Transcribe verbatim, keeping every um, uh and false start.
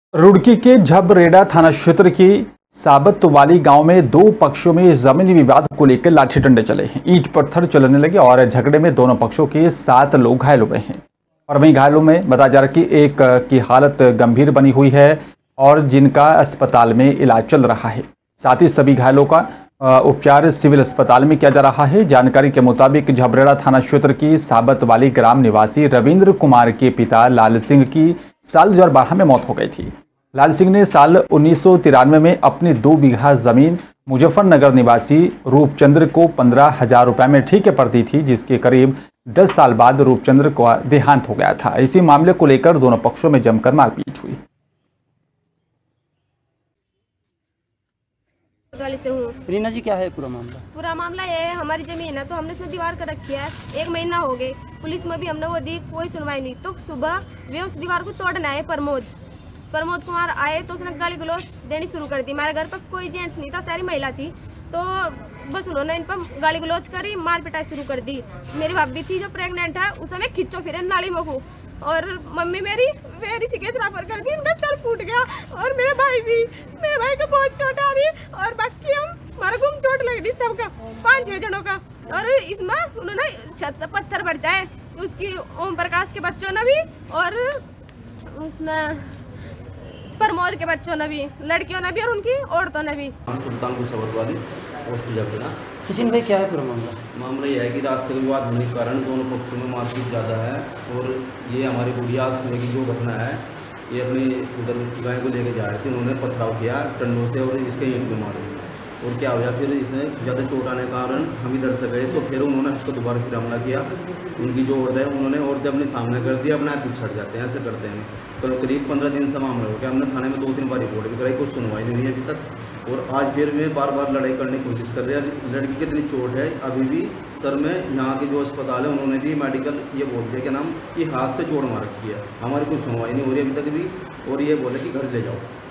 रुड़की के झबरेड़ा थाना क्षेत्र की साबतवाली गांव में दो पक्षों में जमीनी विवाद को लेकर लाठी डंडे चले हैं। ईंट पत्थर चलने लगे और झगड़े में दोनों पक्षों के सात लोग घायल हुए हैं। और वहीं घायलों में बताया जा रहा है कि एक की हालत गंभीर बनी हुई है और जिनका अस्पताल में इलाज चल रहा है। साथ ही सभी घायलों का उपचार सिविल अस्पताल में किया जा रहा है। जानकारी के मुताबिक झबरेड़ा थाना क्षेत्र की साबतवाली ग्राम निवासी रविंद्र कुमार के पिता लाल सिंह की साल दो हजार बारह में मौत हो गई थी। लाल सिंह ने साल उन्नीस सौ तिरानवे में अपनी दो बीघा जमीन मुजफ्फरनगर निवासी रूपचंद्र को पंद्रह हजार रुपए में ठेके पर दी थी, जिसके करीब दस साल बाद रूपचंद्र का देहांत हो गया था। इसी मामले को लेकर दोनों पक्षों में जमकर मारपीट हुई। से हूँ रीना जी, क्या है पूरा मामला? पूरा मामला ये है, हमारी जमीन है तो हमने इसमें दीवार कर रखी है। एक महीना हो गए, पुलिस में भी हमने वो दी, कोई सुनवाई नहीं। तो सुबह वे उस दीवार को तोड़ने आए। प्रमोद प्रमोद कुमार आए तो उसने गाली गलौज देनी शुरू कर दी। हमारे घर पर कोई जेंट्स नहीं था, सारी महिला थी। तो बस उन्होंने इन पर गाली गलौज करी, मार पिटाई शुरू कर दी। मेरी भाभी थी जो प्रेग्नेंट है, उस समय खिंचो फिरे नाली में को। और मम्मी मेरी वेरी सिगरेट रापर कर दी, उनका सर फूट गया। और मेरे भाई भी, मेरे भाई को बहुत चोट आ रही और बाकी हम हमारा गुम चोट लग रही सबका, पाँच छह जनों का। और इसमें उन्होंने छत से पत्थर बरसाए, उसकी ओम प्रकाश के बच्चों ने भी और उसने प्रमोद के बच्चों ने भी, लड़कियों ने भी और उनकी औरतों ने भी। सुल्तानपुर साबतवाली पोस्ट झबरेड़ा। सचिन भाई, क्या है पूरा मामला? मामला यह है कि रास्ते का विवाद होने के कारण दोनों पक्षों में मारपीट ज़्यादा है। और ये हमारी गुड़िया सुबह की जो घटना है, ये अपनी उधर गाय को लेके जा रहे थे, उन्होंने पथराव किया टंडों से और इसके ईंट में मारे। और क्या हुआ फिर इसे ज़्यादा चोट आने के कारण हम इधर से गए तो फिर उन्होंने उसको दोबारा फिर हमला किया। उनकी जो औरत है उन्होंने औरतें अपने सामने कर दिया, अपने हाथ पीछे हट जाते हैं, ऐसे करते हैं। तो करीब पंद्रह दिन से मामला हो गया। हमने थाने में दो तीन बार रिपोर्ट भी कराई, कुछ सुनवाई नहीं हुई अभी तक। और आज फिर में बार बार लड़ाई करने की कोशिश कर रहे हैं। लड़की की इतनी चोट है अभी भी सर में, यहाँ के जो अस्पताल है उन्होंने भी मेडिकल ये बोल दिया कि नाम कि हाथ से चोट मार रखी है। हमारी कोई सुनवाई नहीं हो रही अभी तक भी। और ये बोले कि घर ले जाओ।